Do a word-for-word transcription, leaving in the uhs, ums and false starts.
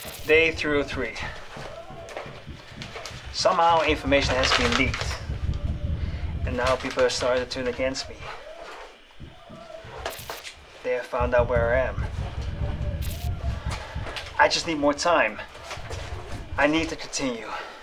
Day three oh three. Somehow information has been leaked. And now people are starting to turn against me. They have found out where I am. I just need more time. I need to continue.